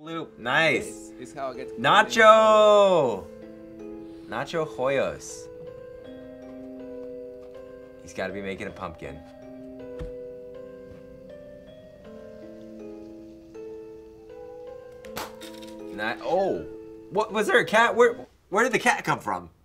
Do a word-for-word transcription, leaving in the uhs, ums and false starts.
loop. Nice. This is how I get Nacho! Nacho Hoyos. He's got to be making a pumpkin. Not, oh, what was there a cat? Where where did the cat come from?